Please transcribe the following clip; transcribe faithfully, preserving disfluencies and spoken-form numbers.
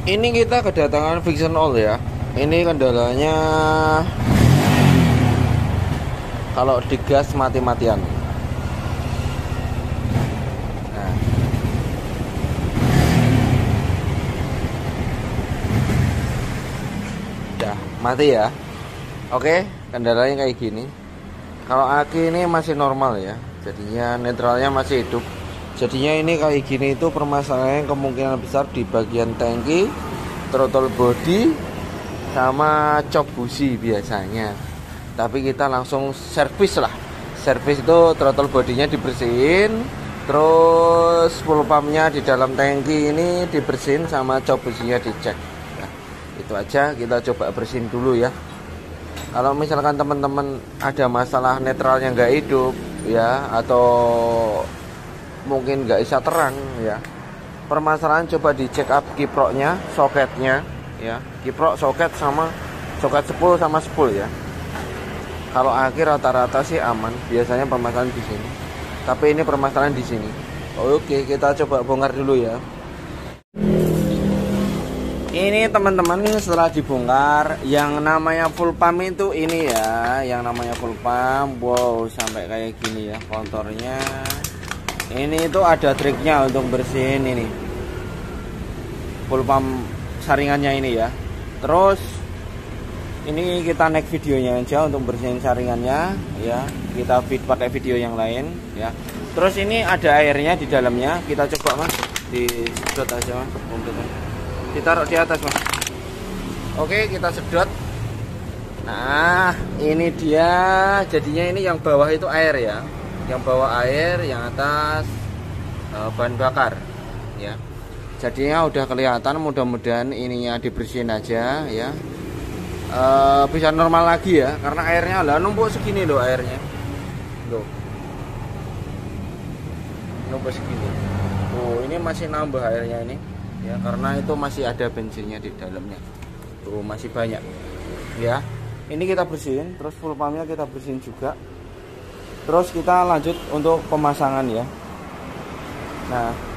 Ini kita kedatangan friction oil ya. Ini kendalanya kalau digas mati-matian. Nah. Udah mati ya. Oke, kendalanya kayak gini. Kalau aki ini masih normal ya. Jadinya netralnya masih hidup. Jadinya ini kayak gini itu permasalahannya kemungkinan besar di bagian tangki, throttle body, sama cok busi biasanya. Tapi kita langsung servis lah. Servis itu throttle bodinya dibersihin, terus full pumpnya di dalam tangki ini dibersihin sama cok businya dicek. Nah, itu aja, kita coba bersihin dulu ya. Kalau misalkan teman-teman ada masalah netralnya nggak hidup ya, atau mungkin nggak bisa terang ya, permasalahan coba dicek up kiproknya, soketnya ya, kiprok, soket sama soket sepul sama sepul ya. Kalau akhir rata-rata sih aman, biasanya permasalahan di sini. Tapi ini permasalahan di sini. Oke, kita coba bongkar dulu ya. Ini teman-teman, setelah dibongkar, yang namanya full pump itu ini ya, yang namanya full pump. Wow, sampai kayak gini ya kontornya. Ini itu ada triknya untuk bersihin ini full pump saringannya ini ya. Terus ini kita naik videonya aja untuk bersihin saringannya ya. Kita feed pakai video yang lain ya. Terus ini ada airnya di dalamnya. Kita coba mas, disedot aja mas, ditaruh di atas mas. Oke, kita sedot. Nah, ini dia jadinya. Ini yang bawah itu air ya, yang bawah air, yang atas uh, bahan bakar ya. Jadinya udah kelihatan. Mudah-mudahan ininya dibersihin aja ya, uh, bisa normal lagi ya, karena airnya lah numpuk segini loh, airnya loh numpuk segini. Oh, ini masih nambah airnya ini ya, karena itu masih ada bensinnya di dalamnya tuh, masih banyak ya. Ini kita bersihin, terus full pumpnya kita bersihin juga. Terus kita lanjut untuk pemasangan ya. Nah,